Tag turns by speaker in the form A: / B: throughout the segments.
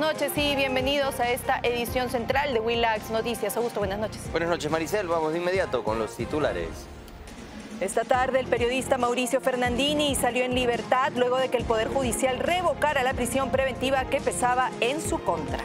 A: noches y bienvenidos a esta edición central de Willax Noticias. Augusto, buenas noches.
B: Buenas noches, Maricel. Vamos de inmediato con los titulares.
A: Esta tarde el periodista Mauricio Fernandini salió en libertad luego de que el Poder Judicial revocara la prisión preventiva que pesaba en su contra.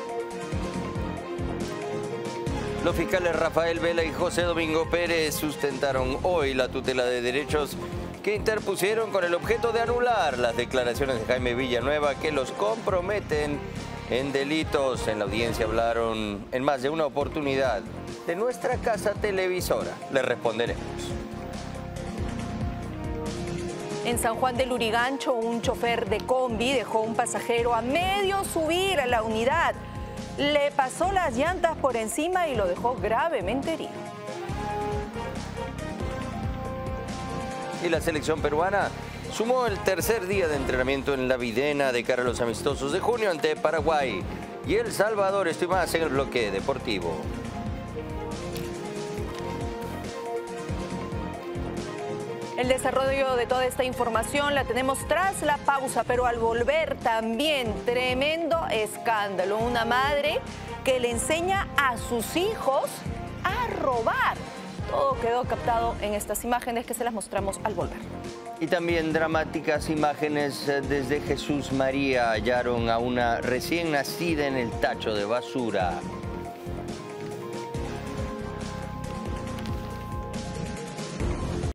B: Los fiscales Rafael Vela y José Domingo Pérez sustentaron hoy la tutela de derechos que interpusieron con el objeto de anular las declaraciones de Jaime Villanueva que los comprometen en delitos. En la audiencia hablaron en más de una oportunidad de nuestra casa televisora. Les responderemos.
A: En San Juan del Lurigancho, un chofer de combi dejó un pasajero a medio subir a la unidad. Le pasó las llantas por encima y lo dejó gravemente herido.
B: Y la selección peruana sumó el tercer día de entrenamiento en la Videna de cara a los amistosos de junio ante Paraguay y El Salvador. Estoy más en el bloque deportivo.
A: El desarrollo de toda esta información la tenemos tras la pausa, pero al volver también tremendo escándalo. Una madre que le enseña a sus hijos a robar. Todo quedó captado en estas imágenes que se las mostramos al volver.
B: Y también dramáticas imágenes desde Jesús María. Hallaron a una recién nacida en el tacho de basura.